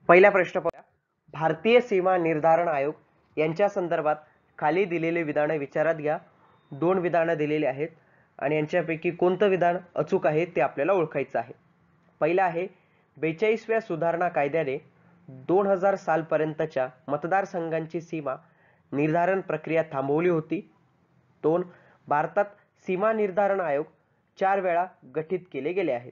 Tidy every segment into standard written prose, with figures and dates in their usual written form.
पहिला प्रश्न पाहूया. भारतीय सीमा निर्धारण आयोग यांच्या संदर्भात खाली दिलेले विधान विचारात घ्या. 2 विधानं दिलेली आहेत आणि यांच्यापैकी कोणतं विधान अचूक आहे ते आपल्याला ओळखायचं आहे. पहिला आहे 42व्या सुधारणा कायद्याने 2000 सालपर्यंतच्या मतदारसंघांची सीमा निर्धारण प्रक्रिया थांबवली होती. 2. भारतात सीमा निर्धारण आयोग 4 वेळा गठीत केले गेले आहेत.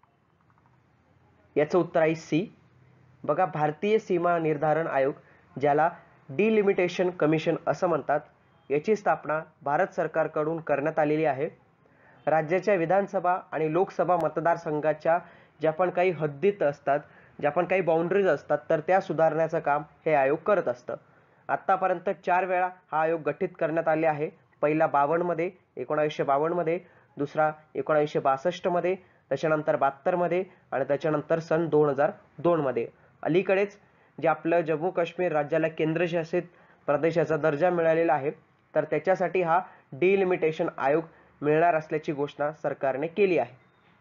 याचं उत्तर आहे सी. बघा, भारतीय सीमा निर्धारण आयोग, ज्याला डिलिमिटेशन कमिशन असं म्हणतात, याची स्थापना भारत सरकारकडून करण्यात आलेली आहे. राज्याच्या विधानसभा आणि लोकसभा मतदारसंघाच्या ज्या पण काही हद्दीत असतात, ज्या पण काही बाउंड्रीज असतात, तर त्या सुधारण्याचं काम हे आयोग करत असतं. आत्तापर्यंत 4 वेळा हा आयोग गठीत करण्यात आले आहे. पहिला 52 मध्ये, 1952 मध्ये, दुसरा 1962 मध्ये, त्याच्यानंतर 72 मध्ये आणि त्याच्यानंतर सन 2002 मध्ये. अलीकडेच जे आपलं जम्मू काश्मीर राज्याला केंद्रशासित प्रदेशाचा दर्जा मिळालेला आहे, तर त्याच्यासाठी हा डिलिमिटेशन आयोग मिळणार असल्याची घोषणा सरकारने केली आहे.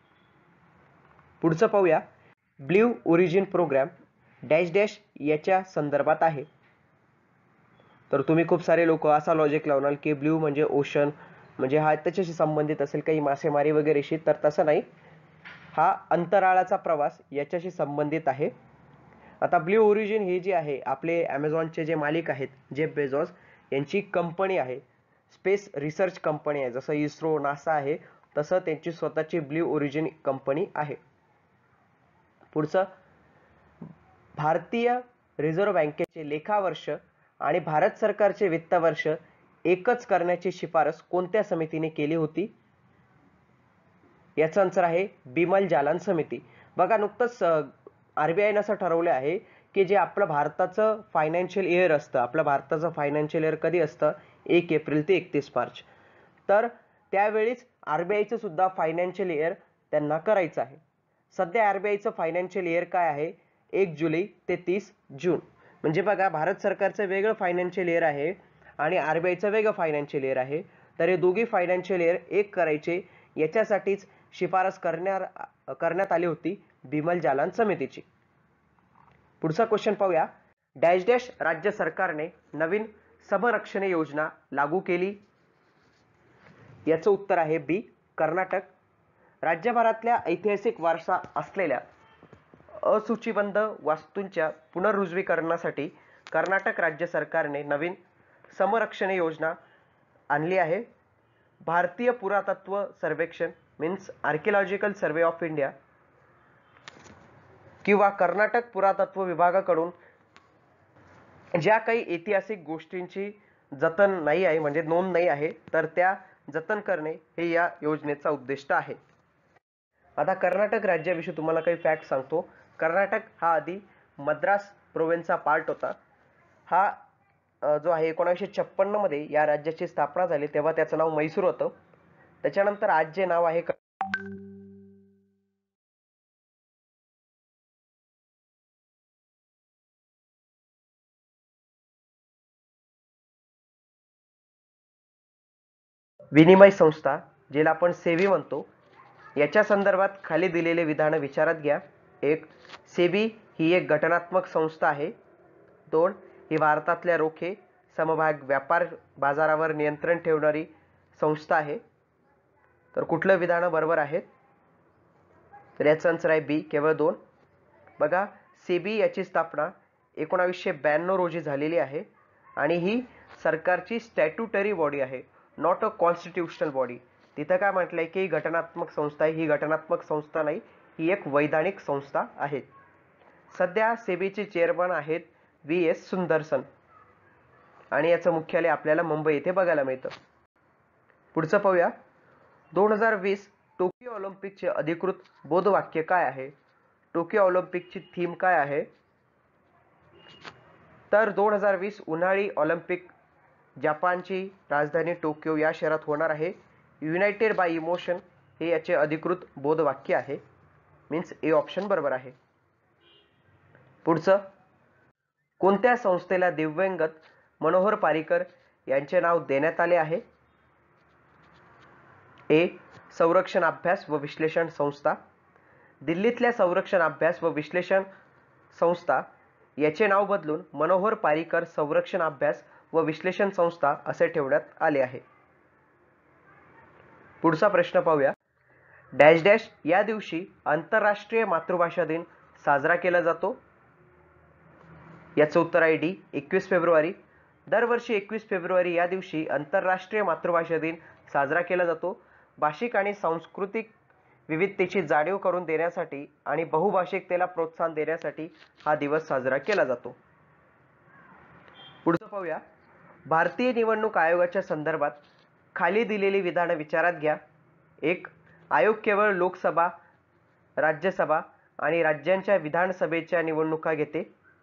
पुढचं पाहूया. Blue origin program dash dash याच्या संदर्भात आहे. तर तुम्ही खूप सारे लोक असा लॉजिक लावणार की ब्ल्यू म्हणजे ओशन, म्हणजे हा त्याच्याशी संबंधित असेल काही मासेमारी वगैरेशी, तर तसं नाही. हा अंतराळाचा प्रवास याच्याशी संबंधित आहे. आता ब्ल्यू ओरिजिन ही जी आहे, आपले ॲमेझॉनचे जे मालिक आहेत जेफ बेझोस यांची कंपनी आहे, स्पेस रिसर्च कंपनी आहे. जसं इस्रो, नासा आहे, तसं त्यांची स्वतःची ब्ल्यू ओरिजिन कंपनी आहे. पुढचं, भारतीय रिझर्व्ह बँकेचे लेखा वर्ष आणि भारत सरकारचे वित्त वर्ष एकच करण्याची शिफारस कोणत्या समितीने केली होती? याचं आन्सर आहे बिमल जालान समिती. बघा, नुकतंच RBI असं ठरवलं आहे की जे आपलं भारताचं फायनान्शियल इयर असतं, आपलं भारताचं फायनान्शियल इयर कधी असतं? 1 एप्रिल ते 31 मार्च. तर त्यावेळीच RBIचं सुद्धा फायनान्शियल इयर त्यांना करायचं आहे. सध्या RBIचं फायनान्शियल इयर काय आहे? 1 जुलै ते 30 जून. म्हणजे बघा, भारत सरकारचं वेगळं फायनान्शियल इयर आहे आणि RBIचं वेगळं फायनान्शियल इयर आहे. तर हे दोघी फायनान्शियल इयर एक करायचे, याच्यासाठीच शिफारस करण्यात आली होती बिमल जालान समितीची. पुढचा क्वेश्चन पाहूया. डॅश डॅश राज्य सरकारने नवीन समरक्षण योजना लागू केली? याचं उत्तर आहे बी, कर्नाटक. राज्यभरातल्या ऐतिहासिक वारसा असलेल्या असूचीबद्ध वास्तूंच्या पुनरुज्जीवनासाठी कर्नाटक राज्य सरकारने नवीन समरक्षण योजना आणली आहे. भारतीय पुरातत्व सर्वेक्षण means archaeological survey of India किंवा कर्नाटक पुरातत्व विभागाकडून ज्या काही ऐतिहासिक गोष्टींची जतन नाही आहे, म्हणजे नोंद नाही आहे, तर त्या जतन करणे हे या योजनेचा उद्दिष्ट आहे. आता कर्नाटक राज्याविषयी तुम्हाला काही फॅक्ट सांगतो. कर्नाटक हा आधी मद्रास प्रोव्हिन्सचा पार्ट होता. हा जो आहे 1956 मध्ये या राज्याची स्थापना झाली, तेव्हा त्याचं नाव मैसूर होतं. त्याच्यानंतर आज जे नाव आहे विनिमय संस्था, ज्याला आपण सेबी म्हणतो, याच्या संदर्भात खाली दिलेले विधान विचारात घ्या. 1. सेबी ही एक घटनात्मक संस्था आहे. 2. ही भारतातल्या रोखे समभाग व्यापार बाजारावर नियंत्रण ठेवणारी संस्था आहे. तर कुठलं विधान बरोबर आहे? तर याचं आन्सर आहे बी, केवळ 2. बघा, सेबी याची स्थापना 1992 रोजी झालेली आहे आणि ही सरकारची स्टॅट्युटरी बॉडी आहे, नॉट अ कॉन्स्टिट्युशनल बॉडी. तिथं काय म्हटलंय की घटनात्मक संस्था आहे. ही घटनात्मक संस्था नाही, ही एक वैधानिक संस्था आहे. सध्या सेबीचे चेअरमन आहेत VS सुंदरसन आणि याचं मुख्यालय आपल्याला मुंबई येथे बघायला मिळतं. पुढचं पाहूया. 2020 टोकियो ऑलिम्पिकचे अधिकृत बोधवाक्य काय आहे? टोकियो ऑलिम्पिकची थीम काय आहे? तर 2020 उन्हाळी ऑलिम्पिक जपानची राजधानी टोकियो या शहरात होणार आहे. युनायटेड बाय इमोशन हे याचे अधिकृत बोधवाक्य आहे. मीन्स ए ऑप्शन बरोबर आहे. पुढचं, कोणत्या संस्थेला दिव्यंगत मनोहर पारीकर यांचे नाव देण्यात आले आहे? ए. संरक्षण अभ्यास व विश्लेषण संस्था. दिल्लीतल्या संरक्षण अभ्यास व विश्लेषण संस्था याचे नाव बदलून मनोहर पारीकर संरक्षण अभ्यास व विश्लेषण संस्था असे ठेवण्यात आले आहे. पुढचा प्रश्न पाहूया. डॅश डॅश या दिवशी आंतरराष्ट्रीय मातृभाषा दिन साजरा केला जातो. याचं उत्तर आहे डी 21 फेब्रुवारी. दरवर्षी 21 फेब्रुवारी या दिवशी आंतरराष्ट्रीय मातृभाषा दिन साजरा केला जातो. भाषिक आणि सांस्कृतिक विविधतेची जाणीव करून देण्यासाठी आणि बहुभाषिकतेला प्रोत्साहन देण्यासाठी हा दिवस साजरा केला जातो. पुढचं पाहूया. भारतीय निवडणूक आयोगाच्या संदर्भात खाली दिलेली विधानं विचारात घ्या. 1. आयोग केवळ लोकसभा, राज्यसभा आणि राज्यांच्या विधानसभेच्या निवडणुका घेते.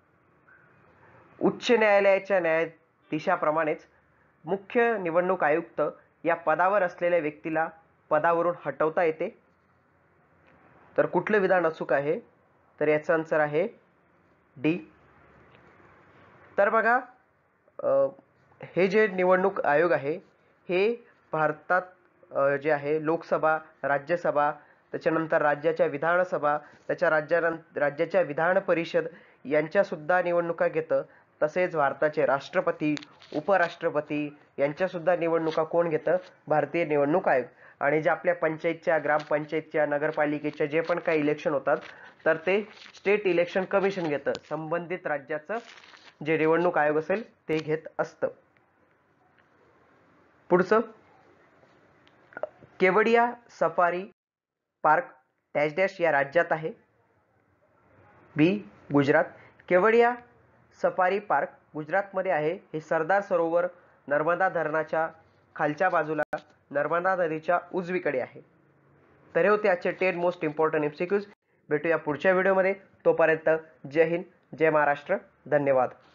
उच्च न्यायालयाच्या न्यायाधीशाप्रमाणेच मुख्य निवडणूक आयुक्त या पदावर असलेल्या व्यक्तीला पदावरून हटवता येते. तर कुठलं विधान अचूक आहे? तर याचं आन्सर आहे डी. तर बघा, हे जे निवडणूक आयोग आहे हे भारतात जे आहे लोकसभा, राज्यसभा, त्याच्यानंतर राज्याच्या विधानसभा, राज्याच्या विधान परिषद यांच्या सुद्धा निवडणुका घेतं. तसेच भारताचे राष्ट्रपती, उपराष्ट्रपती यांच्या सुद्धा निवडणुका कोण घेतं? भारतीय निवडणूक आयोग. आणि जे आपल्या पंचायतच्या, ग्रामपंचायतच्या, नगरपालिकेच्या जे पण काही इलेक्शन होतात तर ते स्टेट इलेक्शन कमिशन घेतं. संबंधित राज्याचं जे निवडणूक आयोग असेल ते घेत असतं. पुढचं. Kevadia safari park dash dash या राज्यात आहे. B. Gujarat. Kevadia safari park गुजरातमध्ये आहे. हे सरदार सरोवर नर्मदा धरणाच्या खालच्या बाजूला नर्मदा नदीच्या उजवीकडे आहे. तर हे होते आजचे 10 मोस्ट इम्पॉर्टंट MCQs. भेटूया पुढच्या व्हिडिओमध्ये. तोपर्यंत जय हिंद, जय महाराष्ट्र. धन्यवाद.